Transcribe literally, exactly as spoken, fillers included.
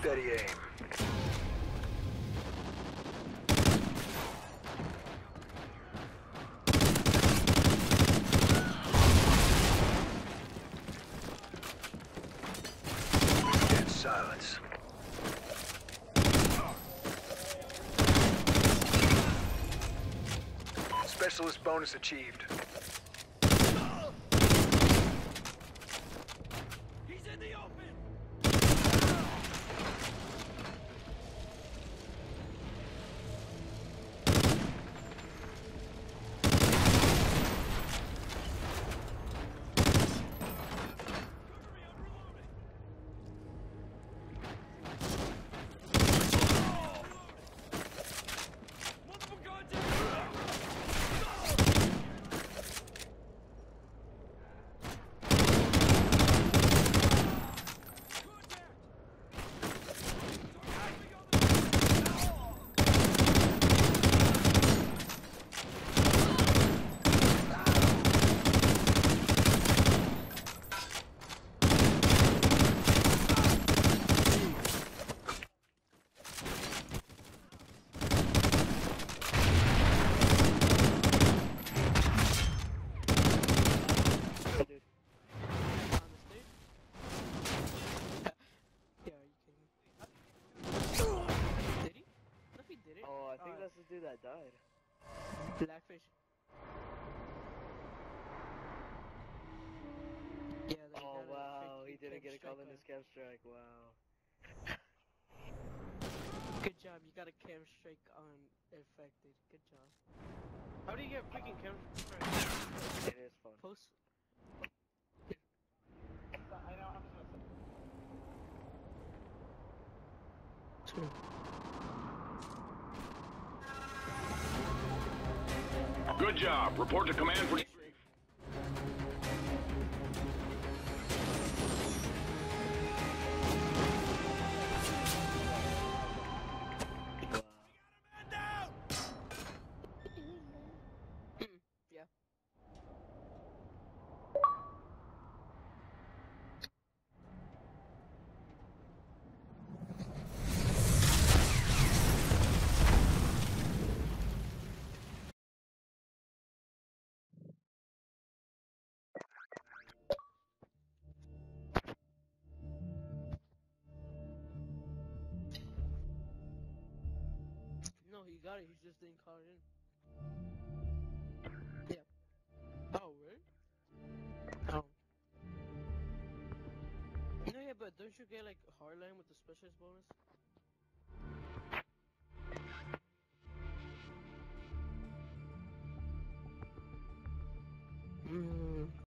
steady aim. Dead silence. Specialist bonus achieved. He's in the open! The dude that died. Blackfish. Yeah, they oh got wow, a he didn't get a call in on. his cam strike, wow. Good job, you got a cam strike on infected. Good job. How do you get freaking cam strike? It is fun. Post. I know how to do it. Two. Good job. Report to command for... Yeah. No, he got it. He just didn't call it in. Yeah. Oh, really? Oh. No, yeah, but don't you get like hardline with the specialist bonus?